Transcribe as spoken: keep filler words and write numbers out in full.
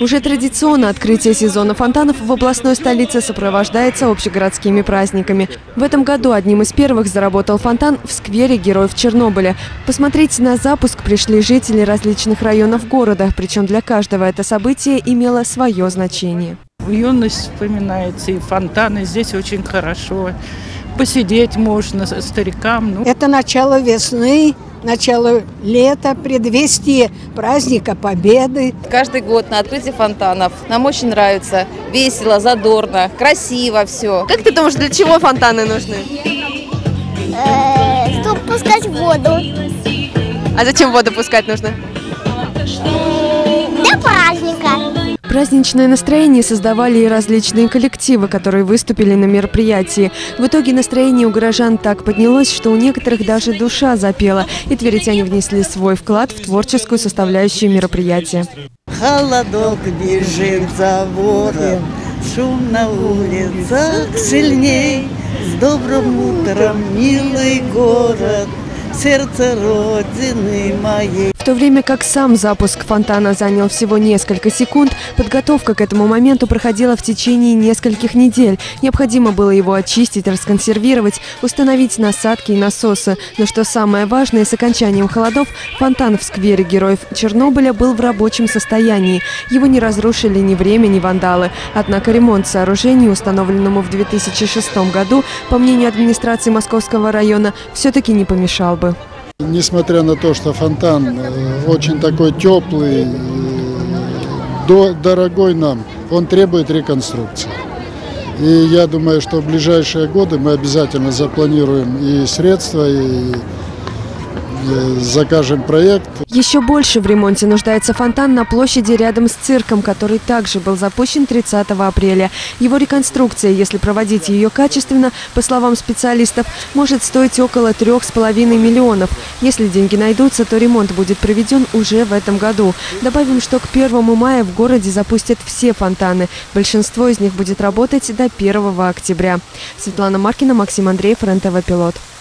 Уже традиционно открытие сезона фонтанов в областной столице сопровождается общегородскими праздниками. В этом году одним из первых заработал фонтан в сквере Героев Чернобыля. Посмотреть на запуск пришли жители различных районов города, причем для каждого это событие имело свое значение. Юность вспоминается, и фонтаны здесь очень хорошо. Посидеть можно старикам. Ну. Это начало весны, начало лета, предвестие праздника Победы. Каждый год на открытии фонтанов нам очень нравится. Весело, задорно, красиво все. Как ты думаешь, для чего фонтаны нужны? Э, чтобы пускать воду. А зачем воду пускать нужно? Для праздника. Праздничное настроение создавали и различные коллективы, которые выступили на мероприятии. В итоге настроение у горожан так поднялось, что у некоторых даже душа запела, и тверитяне внесли свой вклад в творческую составляющую мероприятия. Холодок бежит за вором, шум на улицах сильней. С добрым утром, милый город, сердце Родины моей. В то время как сам запуск фонтана занял всего несколько секунд, подготовка к этому моменту проходила в течение нескольких недель. Необходимо было его очистить, расконсервировать, установить насадки и насосы. Но что самое важное, с окончанием холодов фонтан в сквере Героев Чернобыля был в рабочем состоянии. Его не разрушили ни время, ни вандалы. Однако ремонт сооружения, установленному в две тысячи шестом году, по мнению администрации Московского района, все-таки не помешал бы. Несмотря на то, что фонтан очень такой теплый, дорогой нам, он требует реконструкции. И я думаю, что в ближайшие годы мы обязательно запланируем и средства, и закажем проект. Еще больше в ремонте нуждается фонтан на площади рядом с цирком, который также был запущен тридцатого апреля. Его реконструкция, если проводить ее качественно, по словам специалистов, может стоить около трех с половиной миллионов. Если деньги найдутся, то ремонт будет проведен уже в этом году. Добавим, что к первому мая в городе запустят все фонтаны. Большинство из них будет работать до первого октября. Светлана Маркина, Максим Андреев, РЕН-ТВ Пилот.